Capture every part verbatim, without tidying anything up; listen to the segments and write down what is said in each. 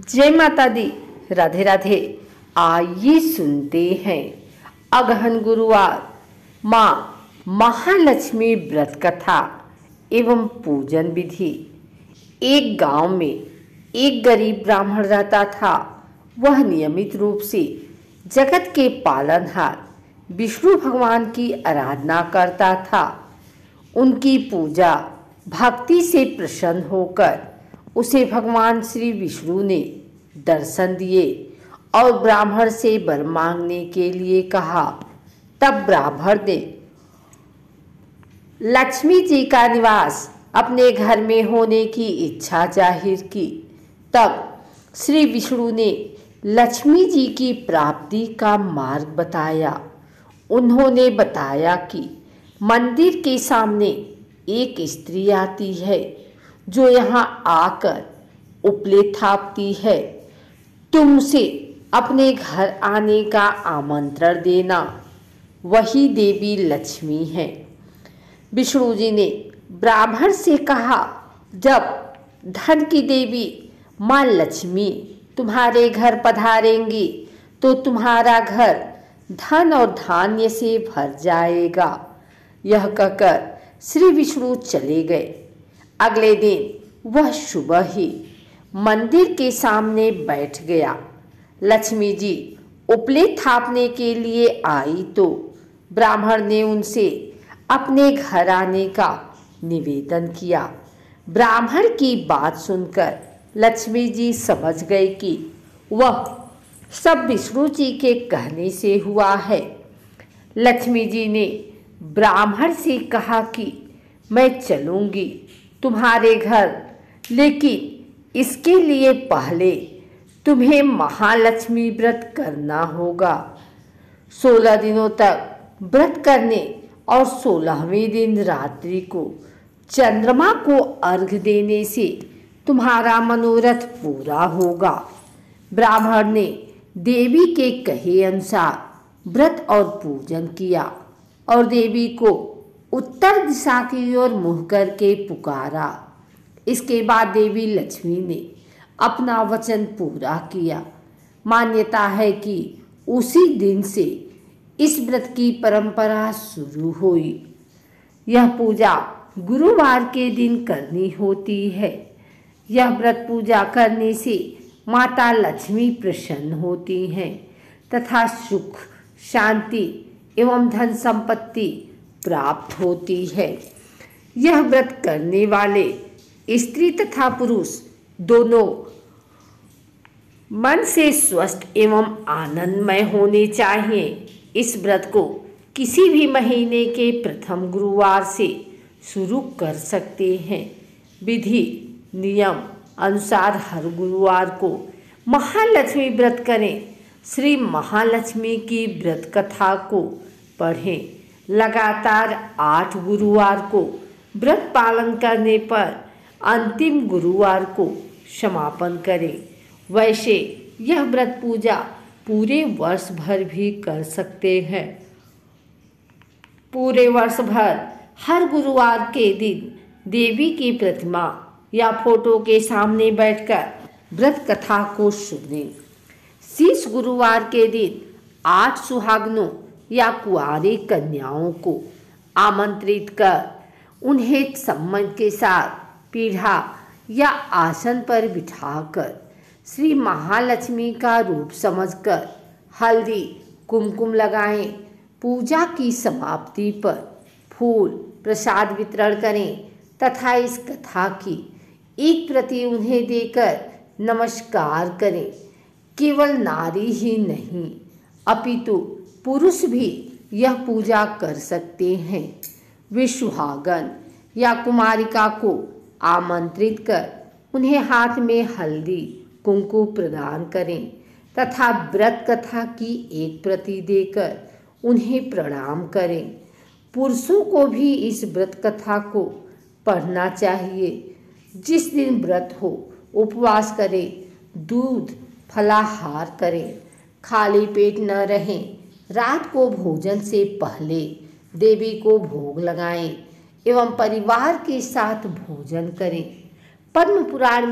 जय माता दी, राधे राधे। आइए सुनते हैं अगहन गुरुवार माँ महालक्ष्मी व्रत कथा एवं पूजन विधि। एक गांव में एक गरीब ब्राह्मण रहता था। वह नियमित रूप से जगत के पालनहार विष्णु भगवान की आराधना करता था। उनकी पूजा भक्ति से प्रसन्न होकर उसे भगवान श्री विष्णु ने दर्शन दिए और ब्राह्मण से वर मांगने के लिए कहा। तब ब्राह्मण ने लक्ष्मी जी का निवास अपने घर में होने की इच्छा जाहिर की। तब श्री विष्णु ने लक्ष्मी जी की प्राप्ति का मार्ग बताया। उन्होंने बताया कि मंदिर के सामने एक स्त्री आती है जो यहाँ आकर उपले थापती है। तुम उसे अपने घर आने का आमंत्रण देना, वही देवी लक्ष्मी है। विष्णु जी ने ब्राह्मण से कहा, जब धन की देवी माँ लक्ष्मी तुम्हारे घर पधारेंगी तो तुम्हारा घर धन और धान्य से भर जाएगा। यह कहकर श्री विष्णु चले गए। अगले दिन वह सुबह ही मंदिर के सामने बैठ गया। लक्ष्मी जी उपले थापने के लिए आई तो ब्राह्मण ने उनसे अपने घर आने का निवेदन किया। ब्राह्मण की बात सुनकर लक्ष्मी जी समझ गए कि वह सब विष्णु जी के कहने से हुआ है। लक्ष्मी जी ने ब्राह्मण से कहा कि मैं चलूँगी तुम्हारे घर, लेकिन इसके लिए पहले तुम्हें महालक्ष्मी व्रत करना होगा। सोलह दिनों तक व्रत करने और सोलहवें दिन रात्रि को चंद्रमा को अर्घ देने से तुम्हारा मनोरथ पूरा होगा। ब्राह्मण ने देवी के कहे अनुसार व्रत और पूजन किया और देवी को उत्तर दिशा की ओर मुँह करके पुकारा। इसके बाद देवी लक्ष्मी ने अपना वचन पूरा किया। मान्यता है कि उसी दिन से इस व्रत की परंपरा शुरू हुई। यह पूजा गुरुवार के दिन करनी होती है। यह व्रत पूजा करने से माता लक्ष्मी प्रसन्न होती हैं तथा सुख, शांति एवं धन संपत्ति प्राप्त होती है। यह व्रत करने वाले स्त्री तथा पुरुष दोनों मन से स्वस्थ एवं आनंदमय होने चाहिए। इस व्रत को किसी भी महीने के प्रथम गुरुवार से शुरू कर सकते हैं। विधि नियम अनुसार हर गुरुवार को महालक्ष्मी व्रत करें। श्री महालक्ष्मी की व्रत कथा को पढ़ें। लगातार आठ गुरुवार को व्रत पालन करने पर अंतिम गुरुवार को समापन करें। वैसे यह व्रत पूजा पूरे वर्ष भर भी कर सकते हैं। पूरे वर्ष भर हर गुरुवार के दिन देवी की प्रतिमा या फोटो के सामने बैठकर व्रत कथा को सुनें। शीश गुरुवार के दिन आठ सुहागनों या कुंवारी कन्याओं को आमंत्रित कर उन्हें सम्मान के साथ पीढ़ा या आसन पर बिठाकर श्री महालक्ष्मी का रूप समझकर हल्दी कुमकुम लगाएं। पूजा की समाप्ति पर फूल प्रसाद वितरण करें तथा इस कथा की एक प्रति उन्हें देकर नमस्कार करें। केवल नारी ही नहीं अपितु पुरुष भी यह पूजा कर सकते हैं। वे सुहागन या कुमारिका को आमंत्रित कर उन्हें हाथ में हल्दी कुंकु प्रदान करें तथा व्रत कथा की एक प्रति देकर उन्हें प्रणाम करें। पुरुषों को भी इस व्रत कथा को पढ़ना चाहिए। जिस दिन व्रत हो उपवास करें, दूध फलाहार करें, खाली पेट न रहें। रात को भोजन से पहले देवी को भोग लगाएं एवं परिवार के साथ भोजन करें। पद्म पुराण में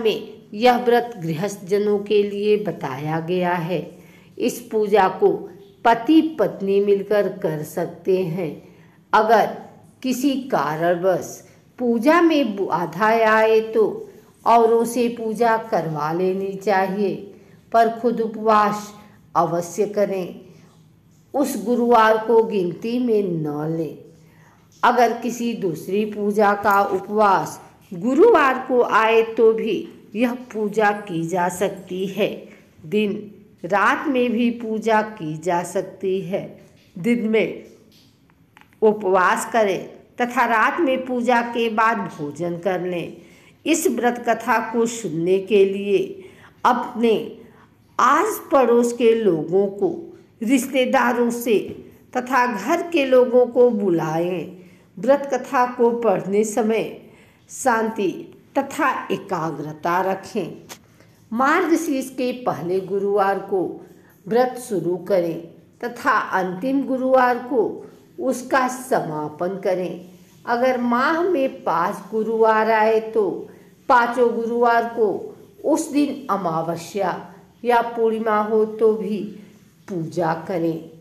यह व्रत गृहस्थ जनों के लिए बताया गया है। इस पूजा को पति पत्नी मिलकर कर सकते हैं। अगर किसी कारणवश पूजा में बाधा आए तो औरों से पूजा करवा लेनी चाहिए, पर खुद उपवास अवश्य करें। उस गुरुवार को गिनती में न लें। अगर किसी दूसरी पूजा का उपवास गुरुवार को आए तो भी यह पूजा की जा सकती है। दिन रात में भी पूजा की जा सकती है। दिन में उपवास करें तथा रात में पूजा के बाद भोजन कर लें। इस व्रत कथा को सुनने के लिए अपने आस पड़ोस के लोगों को, रिश्तेदारों से तथा घर के लोगों को बुलाएं। व्रत कथा को पढ़ने समय शांति तथा एकाग्रता रखें। मार्गशीर्ष के पहले गुरुवार को व्रत शुरू करें तथा अंतिम गुरुवार को उसका समापन करें। अगर माह में पाँच गुरुवार आए तो पांचों गुरुवार को उस दिन अमावस्या या पूर्णिमा हो तो भी पूजा करें।